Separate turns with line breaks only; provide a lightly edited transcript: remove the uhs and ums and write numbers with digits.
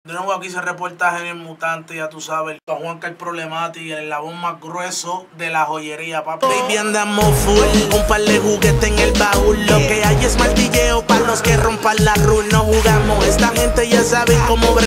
De nuevo aquí se reportaje en el mutante, ya tú sabes, Don Juanca el problemático, el eslabón más grueso de la joyería, papá. Baby, andamos full, un par de juguetes en el baúl. Lo que hay es martilleo para los que rompan la rule. No jugamos, esta gente ya sabe cómo